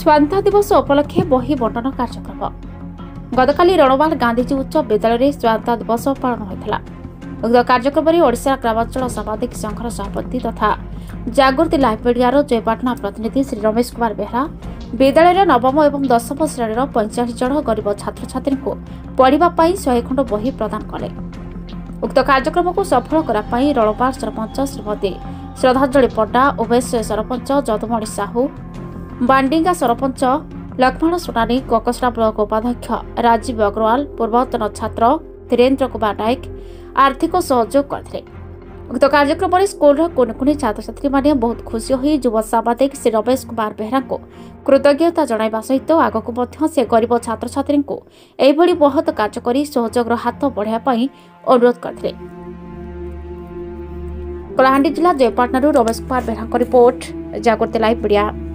स्वाधीनता दिवस उपलक्षे बही बंटन कार्यक्रम गतकाली रणवाल गांधीजी उच्च विद्यालय स्वाधीनता दिवस पालन होता। उक्त कार्यक्रम में ओडिशा ग्रामांचल साम्बादिक संघर सभापति तथा जागृति लाइव मीडिया जयपाटना प्रतिनिधि श्री रमेश कुमार बेहरा विद्यालय नवम और 10म श्रेणी 45 जन गरीब छात्र छात्री को पढ़ाई 100 खंड बही प्रदान कले। उक्त कार्यक्रम को सफल करने रणवाल सरपंच श्रीमती श्रद्धांजलि पंडा, उभयश्री सरपंच जदुमणि साहू, बांडिंगा सरपंच लक्ष्मण सोनानी, कोकसरा ब्लॉक उपाध्यक्ष राजीव अग्रवाल, पूर्वतन छात्र धीरेन्द्र कुमार नायक आर्थिक सहयोग करते। उक्त कार्यक्रम में स्कूल कुनि छात्र छात्री माने बहुत खुशी हो युवा साम्बादिक श्री रमेश कुमार बेहरा को कृतज्ञता जणाइबा सहित आगकू से गरीब छात्र छात्री को एभली बहुत कार्य कर सहयोग हाथ बढ़ाई अनुरोध करते। कलाहांडी जिला Jaipatna Ramesh Kumar Behera report, Jagriti live media.